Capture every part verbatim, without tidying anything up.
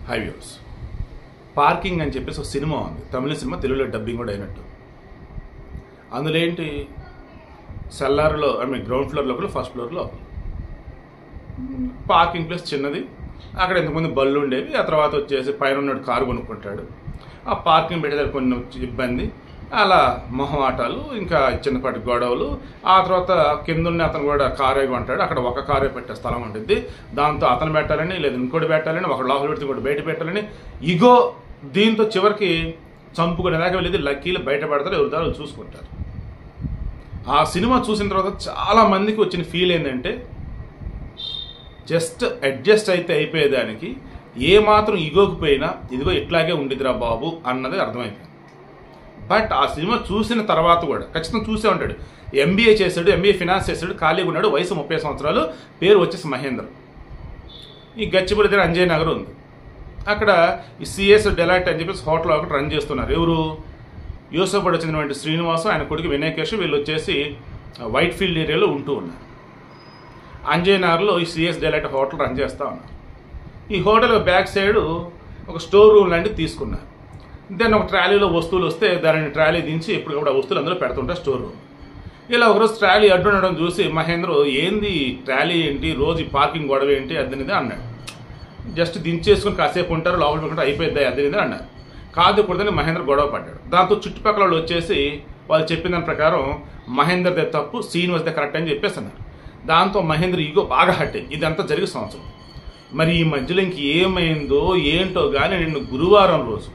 High views. Parking అని చెప్పేసి ఒక సినిమా ఉంది, తమిళ సినిమా, తెలుగులో డబ్బింగ్ కూడా అయినట్టు. అందులో ఏంటి, సెల్లార్లో ఐ మీన్ గ్రౌండ్ ఫ్లోర్ లోపల, ఫస్ట్ ఫ్లోర్లో పార్కింగ్ ప్లేస్ చిన్నది. అక్కడ ఎంతమంది బళ్ళు ఉండేవి. ఆ తర్వాత వచ్చేసి పైన ఉన్నాడు కారు కొనుక్కుంటాడు. ఆ పార్కింగ్ పెట్టేదానికి కొన్ని ఇబ్బంది, అలా మొహమాటాలు, ఇంకా చిన్నపాటి గొడవలు. ఆ తర్వాత కింద ఉన్న అతను కూడా కారే కొంటాడు. అక్కడ ఒక కారే పెట్టే స్థలం ఉంటుంది. దాంతో అతను పెట్టాలని, లేదా ఇంకోటి పెట్టాలని, ఒక లోపల పెడితే ఇంకోటి బయట పెట్టాలని ఇగో. దీంతో చివరికి చంపుకునేదాకా వెళ్ళేది. లక్కీలు బయట పడతారు, ఎవరి దారు చూసుకుంటారు. ఆ సినిమా చూసిన తర్వాత చాలా మందికి వచ్చిన ఫీల్ ఏంటంటే, జస్ట్ అడ్జస్ట్ అయితే అయిపోయేదానికి ఏమాత్రం ఇగోకి పోయినా ఇదిగో ఇట్లాగే ఉండిదిరా బాబు అన్నది అర్థమైపోయింది. బట్ ఆ సినిమా చూసిన తర్వాత కూడా ఖచ్చితంగా చూసే ఉంటాడు. ఎంబీఏ చేశాడు, ఎంబీఏ ఫినాన్స్ చేశాడు, ఖాళీగా ఉన్నాడు, వయసు ముప్పై సంవత్సరాలు, పేరు వచ్చేసి మహేంద్ర. ఈ గచ్చిబౌలి దగ్గర అంజయ్ నగర్ ఉంది. అక్కడ ఈ సిఎస్ డెలైట్ అని చెప్పేసి హోటల్ ఒకటి రన్ చేస్తున్నారు. ఎవరు, యూసఫ్ వచ్చినటువంటి శ్రీనివాసం, ఆయన కొడుకు వినయకేష్, వీళ్ళు వచ్చేసి వైట్ ఫీల్డ్ ఏరియాలో ఉంటూ ఉన్నారు. అంజయ్ నగర్లో ఈ సిఎస్ డెలైట్ హోటల్ రన్ చేస్తూ ఉన్నారు. ఈ హోటల్ బ్యాక్ సైడ్ ఒక స్టోర్ రూమ్ లాంటివి తీసుకున్నారు. దెన్ ఒక ట్రాలీలో వస్తువులు వస్తే దానిని ట్రాలీ దించి ఎప్పటికప్పుడు ఆ వస్తువులు అందులో పెడుతుంటారు స్టోర్ రూమ్. ఇలా ఒకరోజు ట్రాలీ అడ్డుండడం చూసి మహేంద్ర, ఏంది ట్రాలీ ఏంటి, రోజు పార్కింగ్ గొడవ ఏంటి అద్దనిదే అన్నాడు. జస్ట్ దించేసుకుని కాసేపు ఉంటారు, లోపల పెట్టుకుంటే అయిపోద్ది అద్దనిదే అన్నారు. కాదు కూడదని మహేంద్ర గొడవ పడ్డాడు. దాంతో చుట్టుపక్కల వాళ్ళు వచ్చేసి వాళ్ళు చెప్పిన దాని ప్రకారం మహేంద్రదే తప్పు, శ్రీనివాస్దే కరెక్ట్ అని చెప్పేసి అన్నారు. దాంతో మహేంద్ర ఈగో బాగా హట్టే. ఇదంతా జరిగే సంవత్సరం. మరి ఈ మధ్యలో ఇంక ఏమైందో ఏంటో కానీ నిన్ను గురువారం రోజు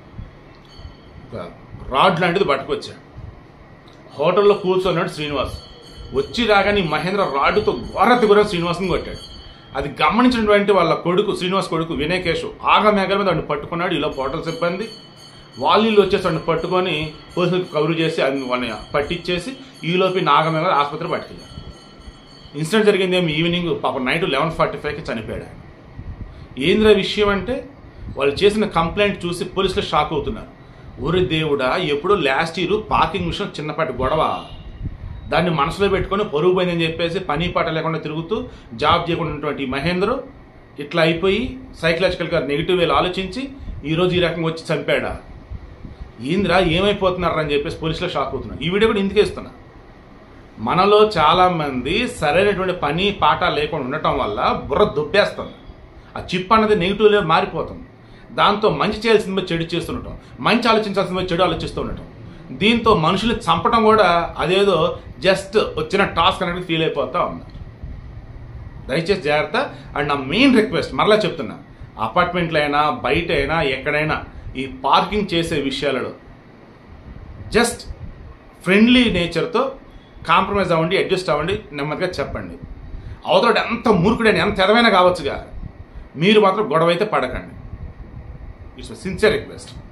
రాడ్ లాంటిది పట్టుకొచ్చాడు. హోటల్లో కూర్చున్నాడు శ్రీనివాస్. వచ్చి రాగానే మహేంద్ర రాడ్డుతో ఘోరతి ఘోర శ్రీనివాస్ని కొట్టాడు. అది గమనించినటువంటి వాళ్ళ కొడుకు, శ్రీనివాస్ కొడుకు వినయకేష్, ఆగమేఘల మీద వాడిని పట్టుకున్నాడు. ఇలా హోటల్ సిబ్బంది వాళ్ళు వచ్చేసి వాడిని పట్టుకొని పోలీసులకు కవర్ చేసి వాడిని పట్టించేసి ఈలోపి నాగమేఘ ఆసుపత్రి పట్టుకెళ్ళారు. ఇన్సిడెంట్ జరిగింది ఏమి ఈవినింగ్ పాప నైట్ లెవెన్ ఫార్టీ ఫైవ్కి చనిపోయాడు. ఏంద్ర విషయం అంటే, వాళ్ళు చేసిన కంప్లైంట్ చూసి పోలీసులు షాక్ అవుతున్నారు. ఊరి దేవుడా, ఎప్పుడో లాస్ట్ ఇయర్ పార్కింగ్ విషయం చిన్నపాటి గొడవ, దాన్ని మనసులో పెట్టుకొని పరుగు పోయిందని చెప్పేసి పని పాట లేకుండా తిరుగుతూ జాబ్ చేయకుండా ఉన్నటువంటి మహేంద్ర ఇట్లా అయిపోయి సైకలాజికల్గా నెగిటివ్ వేలు ఆలోచించి ఈరోజు ఈ రకంగా వచ్చి చంపాడా, ఏంద్రా ఏమైపోతున్నారని చెప్పేసి పోలీసులో షాక్ అవుతున్నారు. ఈ వీడియో కూడా ఇందుకే ఇస్తున్నా. మనలో చాలామంది సరైనటువంటి పని పాట లేకుండా ఉండటం వల్ల బుర్ర దుబ్బేస్తుంది. ఆ చిప్ అన్నది నెగిటివ్లో మారిపోతుంది. దాంతో మంచి చేయాల్సింది చెడు చేస్తుండటం, మంచి ఆలోచించాల్సింది చెడు ఆలోచిస్తూ ఉండటం. దీంతో మనుషుల్ని చంపడం కూడా అదేదో జస్ట్ వచ్చిన టాస్క్ అనేది ఫీల్ అయిపోతా ఉన్నారు. దయచేసి జాగ్రత్త. అండ్ నా మెయిన్ రిక్వెస్ట్ మరలా చెప్తున్నా, అపార్ట్మెంట్లో అయినా బయట అయినా ఎక్కడైనా ఈ పార్కింగ్ చేసే విషయాలలో జస్ట్ ఫ్రెండ్లీ నేచర్తో కాంప్రమైజ్ అవ్వండి, అడ్జస్ట్ అవ్వండి, నెమ్మదిగా చెప్పండి. అవతల ఎంత మూర్ఖుడైనా ఎంత ఎదవైనా కావచ్చుగా, మీరు మాత్రం గొడవ అయితే పడకండి. It's sincere request.